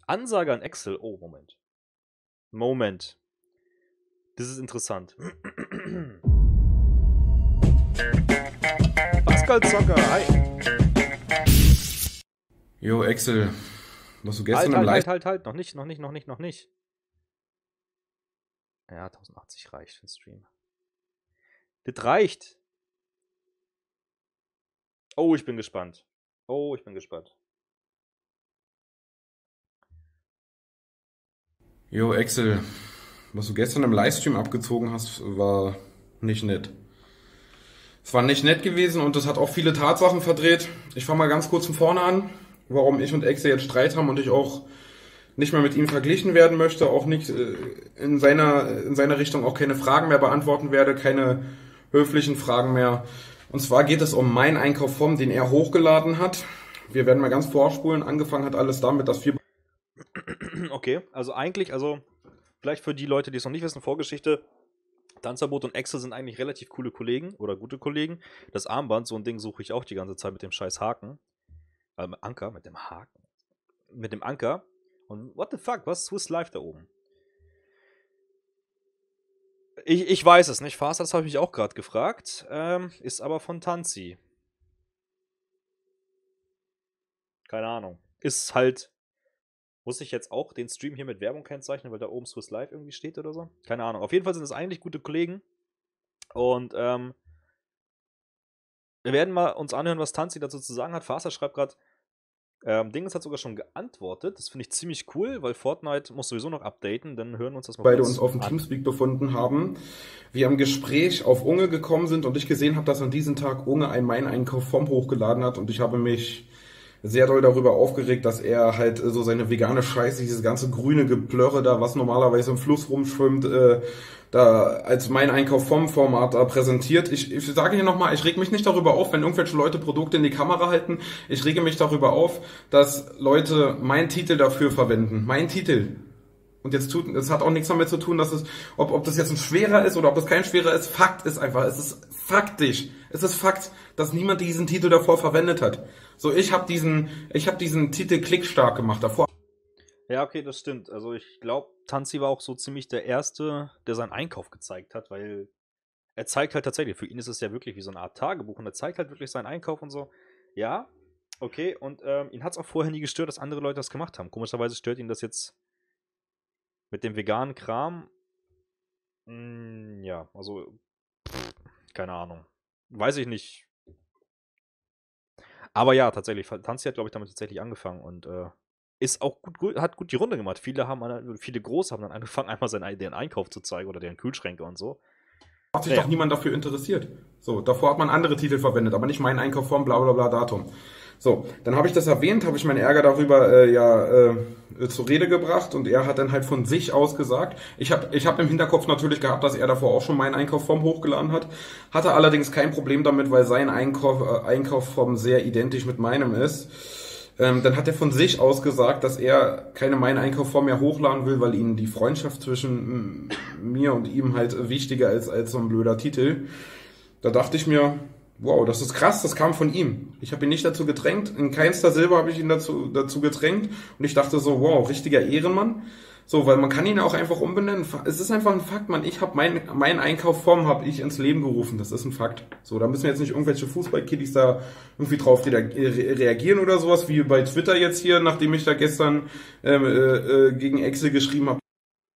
Ansage an Excel. Oh, Moment. Moment. Das ist interessant. Pascal Zocker, hi. Jo, Axel, was du gestern im Halt. Noch nicht. Ja, 1080 reicht für den Stream. Das reicht. Oh, ich bin gespannt. Jo, Axel, was du gestern im Livestream abgezogen hast, war nicht nett. Es war nicht nett gewesen und das hat auch viele Tatsachen verdreht. Ich fange mal ganz kurz von vorne an, warum ich und Axel jetzt Streit haben und ich auch nicht mehr mit ihm verglichen werden möchte, auch nicht in seiner Richtung auch keine Fragen mehr beantworten werde, keine höflichen Fragen mehr. Und zwar geht es um meinen Einkauf vom, den er hochgeladen hat. Wir werden mal ganz vorspulen. Angefangen hat alles damit, dass wir... Okay, also vielleicht für die Leute, die es noch nicht wissen, Vorgeschichte. Tanzverbot und Excel sind eigentlich relativ coole Kollegen oder gute Kollegen. Das Armband, so ein Ding suche ich auch die ganze Zeit mit dem scheiß Haken. Mit Anker, mit dem Haken. Mit dem Anker. Und what the fuck, was ist Swiss Life da oben? Ich weiß es nicht, Fast, das habe ich mich auch gerade gefragt. Ist aber von Tanzi. Keine Ahnung. Ist halt. Muss ich jetzt auch den Stream hier mit Werbung kennzeichnen, weil da oben Swiss Life irgendwie steht oder so? Keine Ahnung. Auf jeden Fall sind es eigentlich gute Kollegen. Und wir werden mal uns anhören, was Tanzi dazu zu sagen hat. Faster schreibt gerade, Dingens hat sogar schon geantwortet. Das finde ich ziemlich cool, weil Fortnite muss sowieso noch updaten. Dann hören wir uns das mal beide uns auf dem Teamspeak befunden haben, wir im Gespräch auf Unge gekommen sind und ich gesehen habe, dass an diesem Tag Unge einen Mein-Einkauf vom hochgeladen hat und ich habe mich sehr doll darüber aufgeregt, dass er halt so seine vegane Scheiße, dieses ganze grüne Geplörre da, was normalerweise im Fluss rumschwimmt, da als mein Einkauf vom Format präsentiert. Ich sage hier nochmal, ich reg mich nicht darüber auf, wenn irgendwelche Leute Produkte in die Kamera halten. Ich rege mich darüber auf, dass Leute meinen Titel dafür verwenden. Mein Titel. Und es hat auch nichts damit zu tun, dass ob das jetzt ein schwerer ist oder ob es kein schwerer ist. Fakt ist einfach, es ist faktisch. Es ist Fakt, dass niemand diesen Titel davor verwendet hat. So, ich habe diesen Titel klickstark gemacht davor. Ja, okay, das stimmt. Also ich glaube, Tanzi war auch so ziemlich der Erste, der seinen Einkauf gezeigt hat, weil er zeigt halt tatsächlich, für ihn ist es ja wirklich wie so eine Art Tagebuch und er zeigt halt wirklich seinen Einkauf und so. Ja, okay, und ihn hat es auch vorher nie gestört, dass andere Leute das gemacht haben. Komischerweise stört ihn das jetzt mit dem veganen Kram. Ja, also, keine Ahnung. Weiß ich nicht. Aber ja, tatsächlich, Tanzi hat, glaube ich, damit tatsächlich angefangen und ist auch hat gut die Runde gemacht. Viele Große haben dann angefangen, einmal deren Einkauf zu zeigen oder deren Kühlschränke und so. Hat sich doch niemand dafür interessiert. So, davor hat man andere Titel verwendet, aber nicht meinen Einkauf vom bla bla bla Datum. So, dann habe ich das erwähnt, habe ich meinen Ärger darüber zur Rede gebracht und er hat dann halt von sich aus gesagt, ich hab im Hinterkopf natürlich gehabt, dass er davor auch schon meinen Einkauf vom hochgeladen hat, hatte allerdings kein Problem damit, weil sein Einkauf vom sehr identisch mit meinem ist. Dann hat er von sich aus gesagt, dass er keine meinen Einkauf vor mehr hochladen will, weil ihm die Freundschaft zwischen mir und ihm halt wichtiger ist als so ein blöder Titel. Da dachte ich mir, wow, das ist krass, das kam von ihm. Ich habe ihn nicht dazu gedrängt, in keinster Silbe habe ich ihn dazu gedrängt und ich dachte so, wow, richtiger Ehrenmann. So, weil man kann ihn auch einfach umbenennen. Es ist einfach ein Fakt, Mann. Ich habe meinen Einkaufsform habe ich ins Leben gerufen. Das ist ein Fakt. So, da müssen jetzt nicht irgendwelche Fußballkiddies da irgendwie drauf reagieren oder sowas, wie bei Twitter jetzt hier, nachdem ich da gestern gegen Excel geschrieben habe.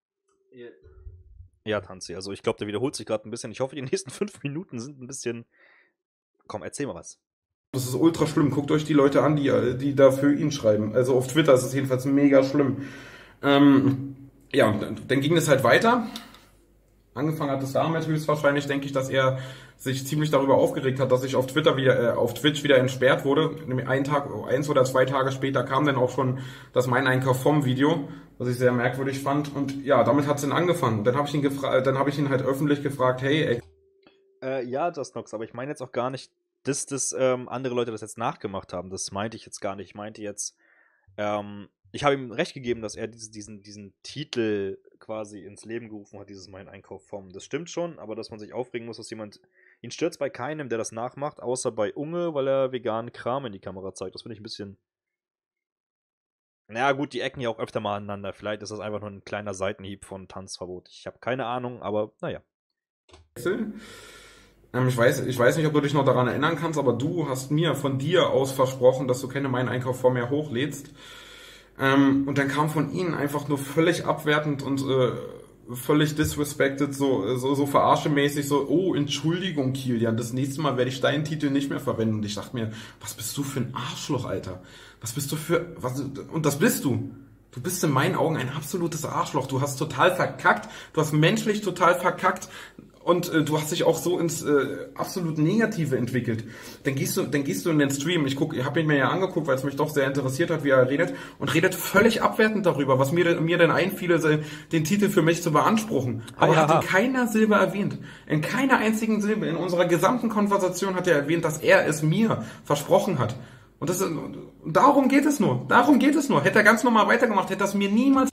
Ja, Tanzi, also ich glaube, der wiederholt sich gerade ein bisschen. Ich hoffe, die nächsten 5 Minuten sind ein bisschen. Komm, erzähl mal was. Das ist ultra schlimm. Guckt euch die Leute an, die da für ihn schreiben. Also auf Twitter ist es jedenfalls mega schlimm. Ja, und dann ging es halt weiter. Angefangen hat es damit höchstwahrscheinlich, denke ich, dass er sich ziemlich darüber aufgeregt hat, dass ich auf Twitch wieder entsperrt wurde. Nämlich 1 oder 2 Tage später kam dann auch schon das Mein Einkauf vom Video, was ich sehr merkwürdig fand. Und ja, damit hat es dann angefangen. Dann habe ich ihn halt öffentlich gefragt, hey, ja, Just Nox, aber ich meine jetzt auch gar nicht, dass andere Leute das jetzt nachgemacht haben. Das meinte ich jetzt gar nicht. Ich meinte jetzt, ich habe ihm recht gegeben, dass er diesen Titel quasi ins Leben gerufen hat, dieses Mein Einkauf vom. Das stimmt schon, aber dass man sich aufregen muss, dass jemand. Ihn stört's bei keinem, der das nachmacht, außer bei Unge, weil er veganen Kram in die Kamera zeigt. Das finde ich ein bisschen. naja, gut, die ecken ja auch öfter mal aneinander. Vielleicht ist das einfach nur ein kleiner Seitenhieb von Tanzverbot. Ich habe keine Ahnung, aber naja. Ich weiß nicht, ob du dich noch daran erinnern kannst, aber du hast mir von dir aus versprochen, dass du keine Mein Einkauf vor mir hochlädst. Und dann kam von ihnen einfach nur völlig abwertend und völlig disrespected, so verarschemäßig, so, oh, Entschuldigung, Kilian, das nächste Mal werde ich deinen Titel nicht mehr verwenden. Und ich dachte mir, was bist du für ein Arschloch, Alter? Was bist du für, was, und das bist du. Du bist in meinen Augen ein absolutes Arschloch. Du hast total verkackt. Du hast menschlich total verkackt. Und du hast dich auch so ins absolut Negative entwickelt. Dann gehst du in den Stream. Ich habe ihn mir ja angeguckt, weil es mich doch sehr interessiert hat, wie er redet. Und redet völlig abwertend darüber, was mir denn einfiele, den Titel für mich zu beanspruchen. Aber er hat in keiner Silbe erwähnt. In keiner einzigen Silbe. In unserer gesamten Konversation hat er erwähnt, dass er es mir versprochen hat. Und darum geht es nur. Darum geht es nur. Hätte er ganz normal weitergemacht, hätte das mir niemals...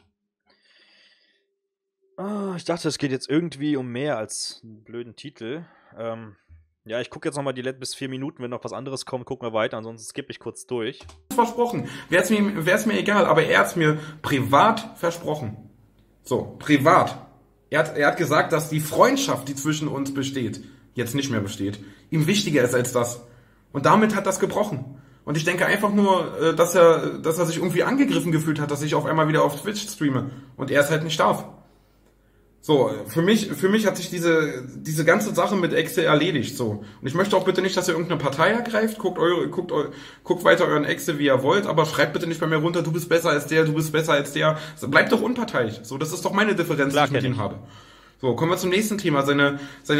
Ich dachte, es geht jetzt irgendwie um mehr als einen blöden Titel. Ja, ich gucke jetzt nochmal die letzten bis 4 Minuten. Wenn noch was anderes kommt, gucken wir weiter. Ansonsten skippe ich kurz durch. Versprochen. Wär's mir egal, aber er hat's mir privat versprochen. So, privat. Er hat gesagt, dass die Freundschaft, die zwischen uns besteht, jetzt nicht mehr besteht, ihm wichtiger ist als das. Und damit hat das gebrochen. Und ich denke einfach nur, dass er sich irgendwie angegriffen gefühlt hat, dass ich auf einmal wieder auf Twitch streame und er es halt nicht darf. So, für mich hat sich diese ganze Sache mit Excel erledigt, so. Und ich möchte auch bitte nicht, dass ihr irgendeine Partei ergreift, guckt weiter euren Excel, wie ihr wollt, aber schreibt bitte nicht bei mir runter, du bist besser als der, du bist besser als der. Bleibt doch unparteiisch. So, das ist doch meine Differenz, die ich mit ihm habe. So, kommen wir zum nächsten Thema, sein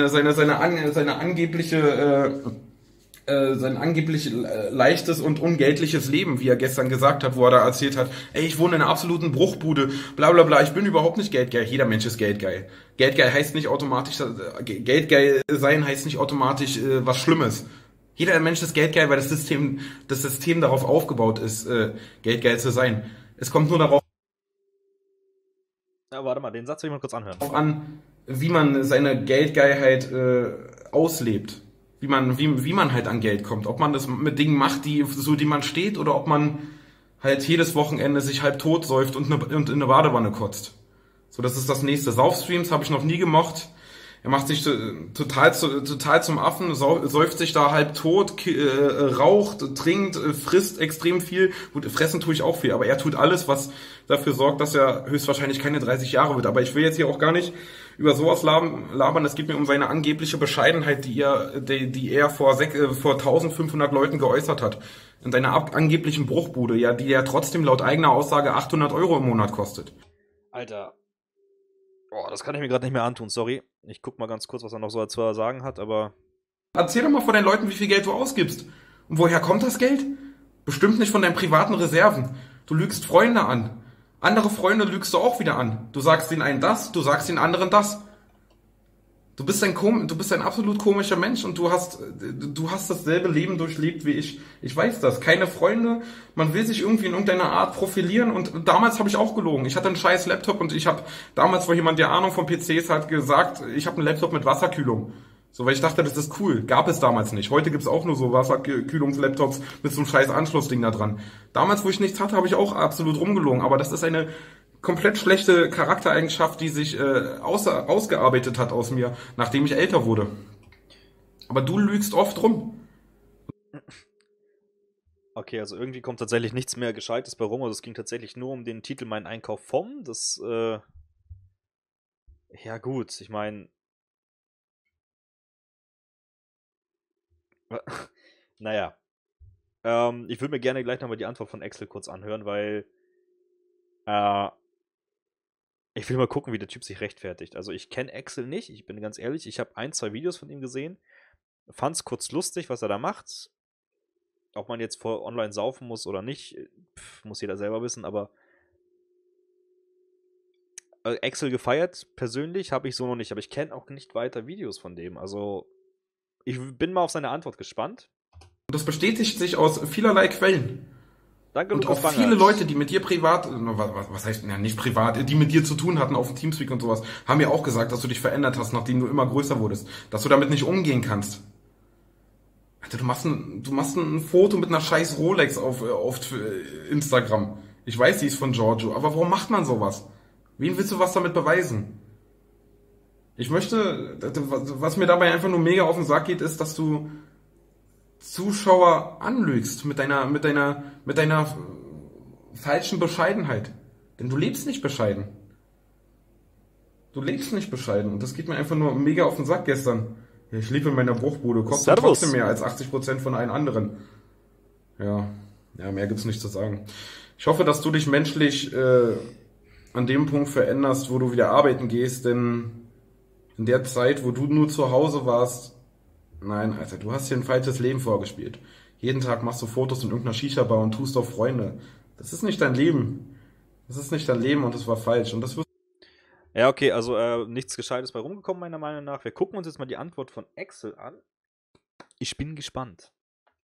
angeblich leichtes und ungeldliches Leben, wie er gestern gesagt hat, wo er da erzählt hat, ey, ich wohne in einer absoluten Bruchbude, bla bla bla, ich bin überhaupt nicht geldgeil. Jeder Mensch ist geldgeil. Geldgeil heißt nicht automatisch, geldgeil sein heißt nicht automatisch was Schlimmes. Jeder Mensch ist geldgeil, weil das System darauf aufgebaut ist, geldgeil zu sein. Es kommt nur darauf warte mal, den Satz will ich mal kurz anhören. an, wie man seine Geldgeilheit auslebt. Wie man halt an Geld kommt. Ob man das mit Dingen macht, die man steht, oder ob man halt jedes Wochenende sich halb tot säuft und in eine Badewanne kotzt. So, das ist das nächste. Saufstreams habe ich noch nie gemocht. Er macht sich total zum Affen, säuft sich da halb tot, raucht, trinkt, frisst extrem viel. Gut, fressen tue ich auch viel, aber er tut alles, was dafür sorgt, dass er höchstwahrscheinlich keine 30 Jahre wird. Aber ich will jetzt hier auch gar nicht über sowas labern. Es geht mir um seine angebliche Bescheidenheit, die er vor 1500 Leuten geäußert hat. In seiner angeblichen Bruchbude, ja, die ja trotzdem laut eigener Aussage 800 € im Monat kostet. Alter. Boah, das kann ich mir gerade nicht mehr antun, sorry. Ich guck mal ganz kurz, was er noch so zu sagen hat, aber... Erzähl doch mal von den Leuten, wie viel Geld du ausgibst. Und woher kommt das Geld? Bestimmt nicht von deinen privaten Reserven. Du lügst Freunde an. Andere Freunde lügst du auch wieder an. Du sagst den einen das, du sagst den anderen das. Du bist ein absolut komischer Mensch und du hast dasselbe Leben durchlebt wie ich. Ich weiß das. Keine Freunde. Man will sich irgendwie in irgendeiner Art profilieren und damals habe ich auch gelogen. Ich hatte einen scheiß Laptop und ich habe damals, wo jemand, der Ahnung von PCs hat, gesagt, ich habe einen Laptop mit Wasserkühlung. So, weil ich dachte, das ist cool. Gab es damals nicht. Heute gibt's auch nur so Wasserkühlungslaptops mit so einem scheiß Anschlussding da dran. Damals, wo ich nichts hatte, habe ich auch absolut rumgelogen. Aber das ist eine komplett schlechte Charaktereigenschaft, die sich ausgearbeitet hat aus mir, nachdem ich älter wurde. Aber du lügst oft rum. Okay, also irgendwie kommt tatsächlich nichts mehr Gescheites bei rum. Also es ging tatsächlich nur um den Titel Mein Einkauf vom. Das, ja gut, ich meine... Naja. Ich würde mir gerne gleich nochmal die Antwort von Excel kurz anhören, weil ich will mal gucken, wie der Typ sich rechtfertigt. Also ich kenne Excel nicht, ich bin ganz ehrlich. Ich habe 1, 2 Videos von ihm gesehen. Fand's kurz lustig, was er da macht. Ob man jetzt vor online saufen muss oder nicht, muss jeder selber wissen, aber Excel gefeiert, persönlich, habe ich so noch nicht. Aber ich kenne auch nicht weiter Videos von dem. Also ich bin mal auf seine Antwort gespannt. Das bestätigt sich aus vielerlei Quellen. Danke, und auch viele Leute, die mit dir privat, was heißt, ja, nicht privat, die mit dir zu tun hatten auf dem Teamspeak und sowas, haben mir auch gesagt, dass du dich verändert hast, nachdem du immer größer wurdest. Dass du damit nicht umgehen kannst. Alter, du machst ein Foto mit einer scheiß Rolex auf Instagram. Ich weiß, die ist von Giorgio, aber warum macht man sowas? Wen willst du was damit beweisen? Ich möchte, was mir dabei einfach nur mega auf den Sack geht, ist, dass du Zuschauer anlügst mit deiner falschen Bescheidenheit. Denn du lebst nicht bescheiden. Du lebst nicht bescheiden. Und das geht mir einfach nur mega auf den Sack gestern. Ja, ich lebe in meiner Bruchbude, kostet Servus. trotzdem mehr als 80% von allen anderen. Ja, mehr gibt's nicht zu sagen. Ich hoffe, dass du dich menschlich an dem Punkt veränderst, wo du wieder arbeiten gehst, denn in der Zeit, wo du nur zu Hause warst, nein, Alter, du hast dir ein falsches Leben vorgespielt. Jeden Tag machst du Fotos in irgendeiner Shisha-Bar und tust auf Freunde. Das ist nicht dein Leben. Das ist nicht dein Leben und das war falsch. Und das wirst Ja, okay, also nichts Gescheites bei rumgekommen, meiner Meinung nach. Wir gucken uns jetzt mal die Antwort von Axel an. Ich bin gespannt.